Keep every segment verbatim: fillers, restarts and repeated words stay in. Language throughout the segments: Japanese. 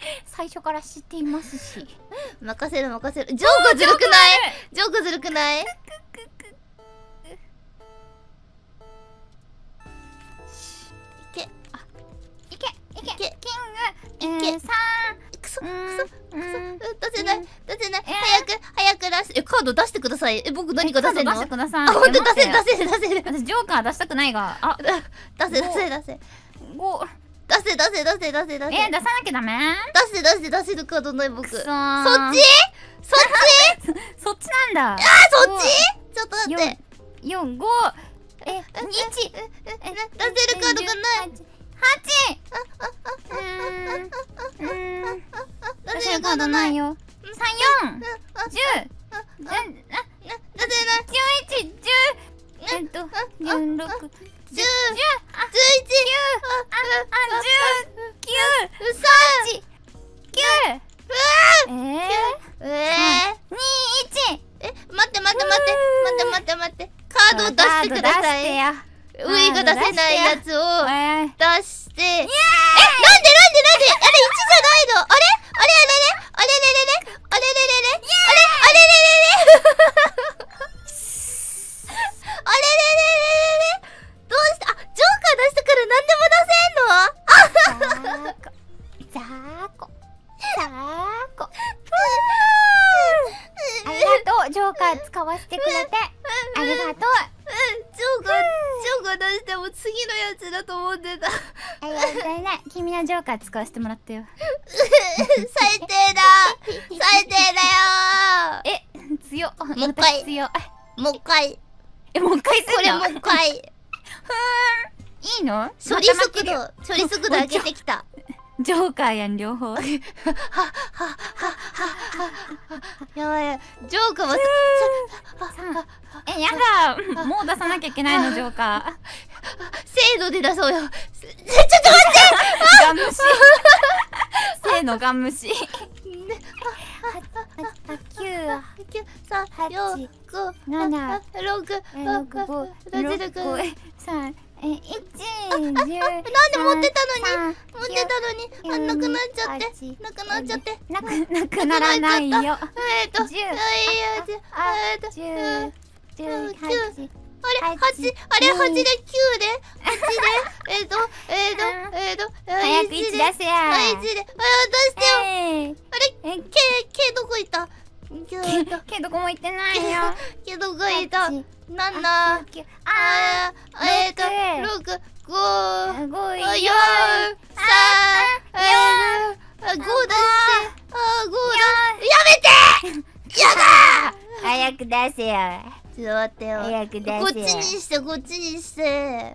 最初から知っていますし。 任せる任せる。ジョーカずるくない？ジョーカずるくない？ いけいけいけキング、えー、さん、 くそくうんそくそ、 うん出せない出せない、 えー早く早く出して。え、カード出してください。え、僕何か出せんの？ カード出してください。 あ、ほんと出せる待って出せる出せる。 私ジョーカー出したくないが、あ、 出せ出せ出せご、 出せ出せ出せ出せ出せえー、出さなきゃダメ？ 出せ出せ出せるカードない僕。そっち？ くそそーっち？ そっちなんだ。 あ、そっち？ちょっと待って。 よん、ご、え、に、いち、 えええ出せるカードがない。 はち、うーん、うーん、 出出せるカードないよ。さん、よん、じゅう、 出せないじゅういち、じゅう、えっと、じゅうろく、じゅう、 じゅう、 あ、 じゅういち、 あ、じゅうきゅう、 さはち、きゅう、えー、 ん、えに、いち、 え、待って待って待って待って待って待って、カードを出してください。 カード出して上が出せないやつをよ。えー、 出して。え、なんでなんでなんで、あれいちじゃないの？あれあれあれれれあれれれれあれれれれあれあれれれれあれれれれれどうして、あ、ジョーカー出したから何でも出せんの？あザーコ、ザーコ、ありがとう、ジョーカー使わせてくれてありがとう。 ジョーカー、ジョーカー出しても次のやつだと思ってた。 ありがとうね。君のジョーカー使わせてもらったよ。 最低だ最低だよえ、強っ。 もう一回私強い。 もう一回。 え、もう一回すこれるの？ もう一回。 いいの？ 処理速度、処理速度上げてきた。 ジョーカーやん、両方。 やばい、ジョーカーはえ、やだ。もう出さなきゃいけないの、ジョーカー。 精度で出そうよ。ちょっと待ってガン無視。せーの、ガン無視。きゅう、 きゅう、さん、よん、ご、 なな、 ろく、 ろく、ご、ろく、さん、え、いち、じゅう。なんで持ってたのに持ってたのにあ、なくなっちゃってなくなっちゃってなく、なくならないよ。 えっと、 じゅう、 えっと、 じゅう、じゅう、はち、 あれ、はち、あれ、はちできゅうで、はちで、えっと、えっと、えっと、 早くいち出せや。 はい、いちで、あ、出してよ。あれ、 え、 K、K どこ行った？ けどこも言ってないよ。 K どこ行った？なな、 あ、 あ、えっと、ろく、ご、 ご、よん、 よん、さん、よん、あ、ご出して、あ、ご出して、やめて！やだー！ 早く出せよ。 ちょっと待ってよ。 早く出せよ。 こっちにして、こっちにして。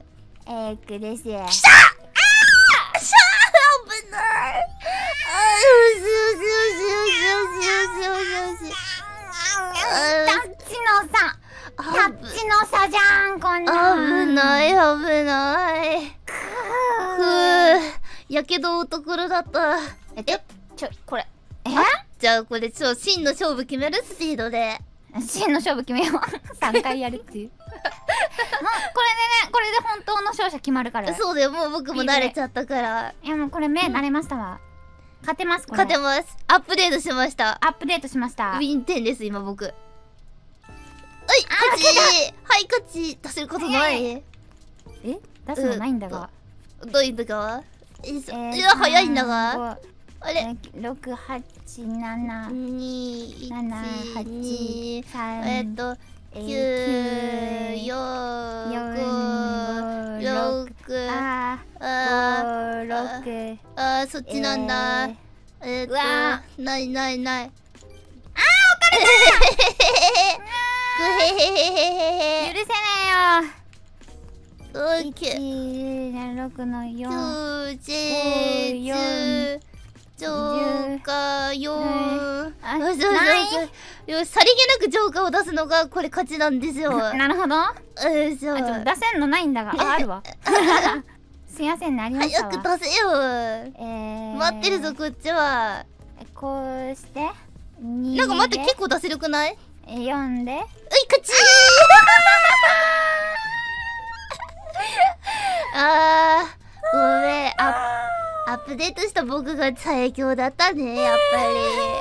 早く出せよ。 きた！あー！しゃー！危ない。あー、よしよしよしよしよしよしよしよし。 タッチの差。タッチの差じゃん、こんな危ん。 ない、危ない。くー。やけどところだった。 え、ちょ、ちょ、これ。え？ じゃあこれちょ、真の勝負決めるスピードで。 真の勝負決めよう。さんかいやるっていう。もう、これでね、これで本当の勝者決まるから。 そうだよ、もう僕も慣れちゃったから。 いや、もうこれ目慣れましたわ。勝てます、これ。 勝てます。アップデートしました。 アップデートしました。 ウィンテンです、今僕。はい、勝ち。はい、勝ち。出せることない。 え？出すのないんだが。 どういうのかいえや、早いんだが。あれろく、はち、なな、 に、 なな、はち、さん、 えっと、きゅう、よん、ご、ろく、 ああー、ろく、 あ、そっちなんだ。えっと、ないないない。あー、 置かれたぐへへへへへ。 許せないよ。 オッケー。 いち、ろくのよん、 きゅう、じゅう、ジョーカーよん。 あ、 そうそうそう。よし、さりげなくジョーカーを出すのがこれ勝ちなんですよ。 なるほど。あ、 うん、そう。 ちょっと出せんのないんだが。あ、あるわ。すいませんね、ありましたわ。 早く出せよ。 えー、 待ってるぞ、こっちは。 こうして、 なんか待って、結構出せるくない？ よんで。うい、 勝ちーあー、ごめん、アッップデートした僕が最強だったね、やっぱり。 右差で負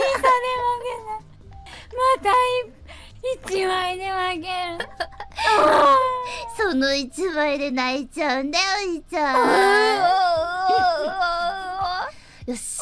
けた。また一枚で負ける。 その一枚で泣いちゃうんだよ、おじちゃん。よし。